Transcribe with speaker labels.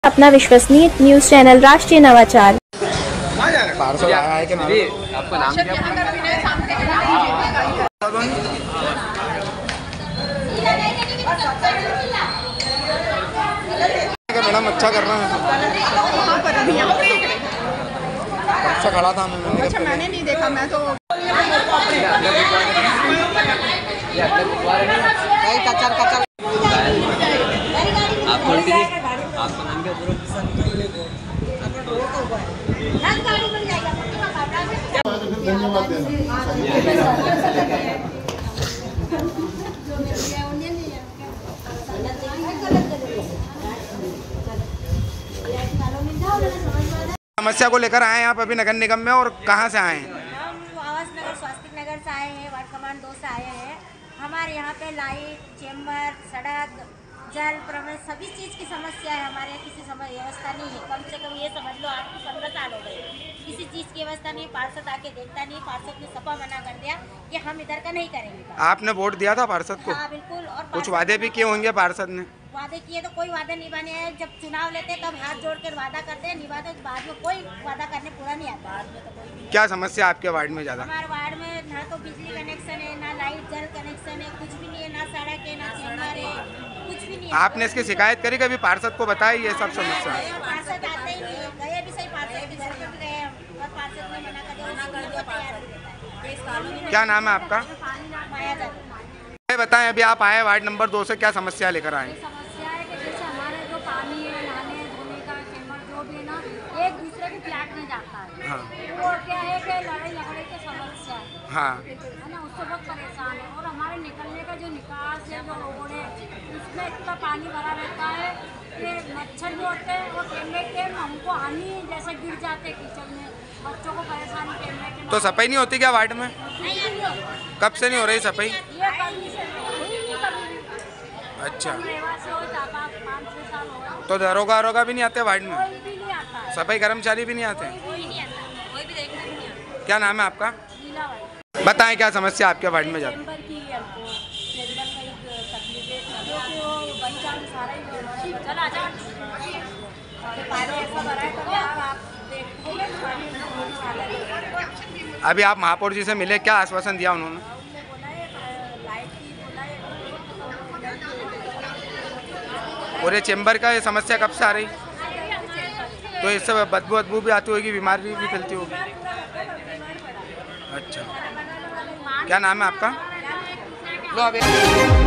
Speaker 1: अपना विश्वसनीय news channel राष्ट्रीय नवाचार।
Speaker 2: पार्सल आया है कि नहीं?
Speaker 3: आपका नाम क्या है?
Speaker 2: मैडम अच्छा कर रहे हैं। अच्छा खड़ा था मैंने।
Speaker 4: अच्छा मैंने नहीं देखा, मैं तो
Speaker 3: आपका नाम क्या पूरा?
Speaker 5: धन्यवाद देना।
Speaker 2: समस्या को लेकर आए हैं आप अभी नगर निगम में, और कहाँ से आए हैं?
Speaker 6: हम आवास नगर स्वास्थ्य नगर से आए हैं, वार्ड कमांड 2 से आए हैं। हमारे यहाँ पे लाइट, चेम्बर, सड़क, जल प्रवेश सभी चीज़ की समस्या है। हमारे यहाँ किसी व्यवस्था नहीं है। कम से कम ये समझ लो आपको 15 साल हो गए किसी चीज़ की व्यवस्था नहीं। पार्षद आके देखता नहीं, पार्षद ने सफा मना कर दिया कि हम इधर का नहीं करेंगे।
Speaker 2: आपने वोट दिया था पार्षद को?
Speaker 6: हाँ बिल्कुल। और
Speaker 2: कुछ वादे भी किए होंगे पार्षद ने?
Speaker 6: वादे किए तो कोई वादे निभाने हैं। जब चुनाव लेते तब हाथ जोड़ कर वादा करते हैं, निभाते बाद में कोई वादा करने पूरा नहीं आता। बाद में तो कोई
Speaker 2: क्या समस्या आपके वार्ड में ज़्यादा?
Speaker 6: हमारे वार्ड में ना तो बिजली कनेक्शन है, ना लाइट जल कनेक्शन है, कुछ भी नहीं है। ना सड़क है, ना चेम्बर है, कुछ भी नहीं है।
Speaker 2: आपने इसकी शिकायत करी कभी पार्षद को? बताई ये सब समस्या?
Speaker 6: पार्षद आते ही नहीं है। गए भी सही, पार्षद के घर पे भी गए और पार्षद ने मना कर दिया।
Speaker 2: क्या नाम है आपका?
Speaker 6: माया जाती।
Speaker 2: बताएं, अभी आप आए वार्ड नंबर 2 से, क्या समस्या लेकर आए?
Speaker 7: समस्या है कि जैसे हमारे जो पानी है, नहाने धोने का चेम्बर जो भी है ना, एक दूसरे के फ्लैट में जाता है।
Speaker 2: हाँ।
Speaker 7: वो क्या है कि लड़ाई झगड़े की समस्या है
Speaker 2: हाँ।
Speaker 7: ना, उससे बहुत परेशान है। और हमारे निकलने का जो निकास है, जो रोड है, उसमें इतना पानी भरा रहता है कि मच्छर भी होते हैं। और टेम्बे के हमको हानि जैसे गिर जाते कीचड़ में, बच्चों को परेशानी टेम्बे के।
Speaker 2: तो सफाई नहीं होती क्या वार्ड में? कब से नहीं हो रही सफाई?
Speaker 7: ये कभी से हुई नहीं, कभी भी।
Speaker 2: अच्छा,
Speaker 7: से हो जाता 5-6 साल हो गए,
Speaker 2: तो दरोगा भी नहीं आते वार्ड में?
Speaker 7: कोई भी नहीं आता है,
Speaker 2: सफाई कर्मचारी भी नहीं आते?
Speaker 7: कोई नहीं आता, कोई भी देखने भी नहीं आता।
Speaker 2: क्या नाम है आपका?
Speaker 7: लीला वाली
Speaker 2: बताएं, क्या समस्या आपके वार्ड में ज़्यादा?
Speaker 7: चेम्बर की हमको चेम्बर का एक तकलीफ है जो कि वो वही जान सारा ही चला जा पानी ऐसा भरा है। कभी आप देखोगे पानी थोड़ी साला
Speaker 2: अभी आप महापौर जी से मिले, क्या आश्वासन दिया उन्होंने?
Speaker 7: बोला है लाइट की, बोला है।
Speaker 2: और ये चेम्बर का ये समस्या कब से आ रही? तो इससे बदबू भी आती होगी, बीमारी भी फैलती होगी। अच्छा, क्या नाम है आपका? लो अभी